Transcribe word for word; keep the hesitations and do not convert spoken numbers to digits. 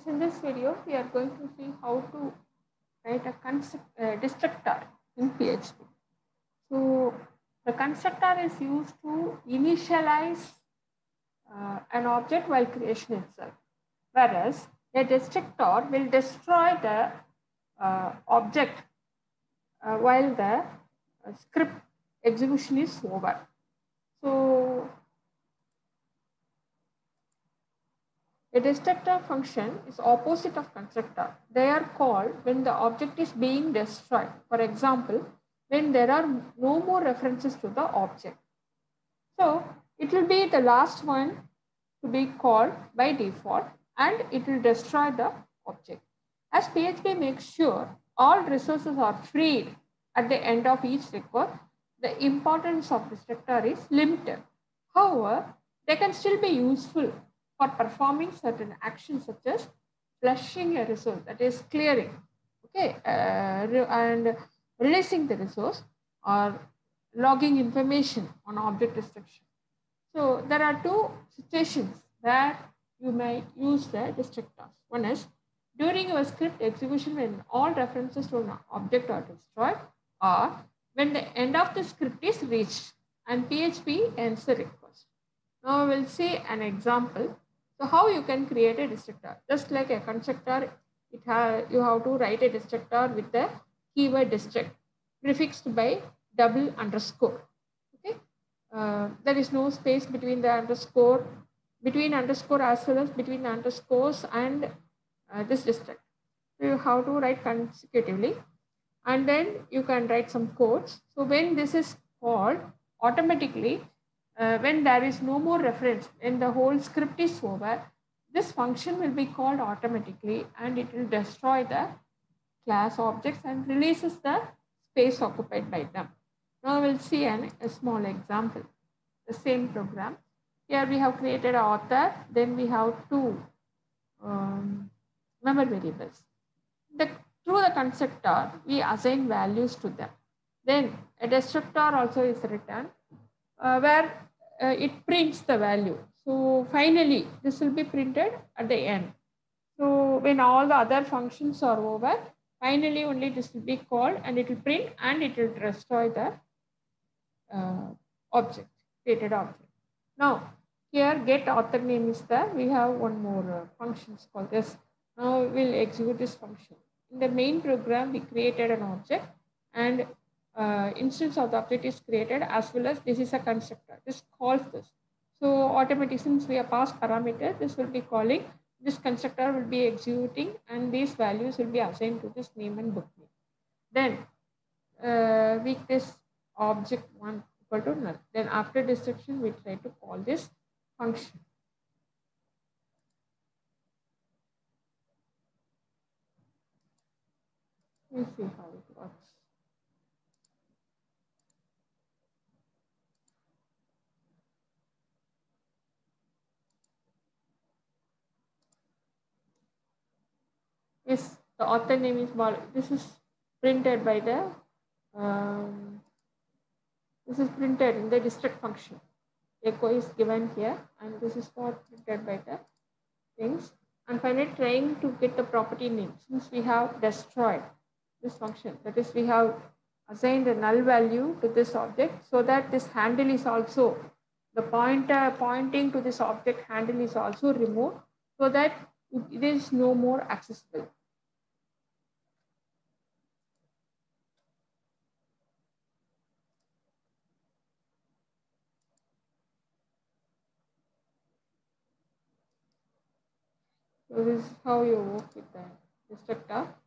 Friends, in this video, we are going to see how to write a concept, uh, destructor in P H P. So, the constructor is used to initialize uh, an object while creation itself, whereas a destructor will destroy the uh, object uh, while the uh, script execution is over. So, a destructor function is opposite of constructor. They are called when the object is being destroyed. For example, when there are no more references to the object. So it will be the last one to be called by default and it will destroy the object. As P H P makes sure all resources are freed at the end of each record, the importance of destructor is limited. However, they can still be useful for performing certain actions such as flushing a resource, that is clearing, okay, uh, re- and releasing the resource or logging information on object destruction. So there are two situations where you may use the destructors. One is during your script execution when all references to an object are destroyed, or when the end of the script is reached and P H P ends the request. Now we'll see an example. So how you can create a destructor. Just like a constructor, it ha- you have to write a destructor with the keyword destruct prefixed by double underscore. Okay. Uh, there is no space between the underscore, between underscore as well as between underscores and uh, this destruct. So you have to write consecutively and then you can write some codes. So when this is called automatically, uh, when there is no more reference, when the whole script is over, this function will be called automatically and it will destroy the class objects and releases the space occupied by them. Now we'll see an, a small example, the same program. Here we have created an author, then we have two um, member variables. The, through the constructor, we assign values to them. Then a destructor also is written uh, where uh, it prints the value. So finally, this will be printed at the end. So when all the other functions are over, finally only this will be called and it will print and it will destroy the uh, object, created object. Now, here get author name is there. We have one more uh, functions called this. Now we'll execute this function. In the main program, we created an object and uh, instance of the object is created as well as this is a constructor. This calls this. So automatically since we have passed parameter, this will be calling, this constructor will be executing and these values will be assigned to this name and book name. Then uh, make this object one equal to null. Then after description, we try to call this function. Let's see how it works. Yes, the author name is Bal. This is printed by the um, this is printed in the destruct function. Echo is given here, and this is for printed by the things. And finally, trying to get the property name since we have destroyed this function. That is, we have assigned a null value to this object so that this handle is also the pointer pointing to this object handle is also removed so that it is no more accessible. So this is how you work with the destructor.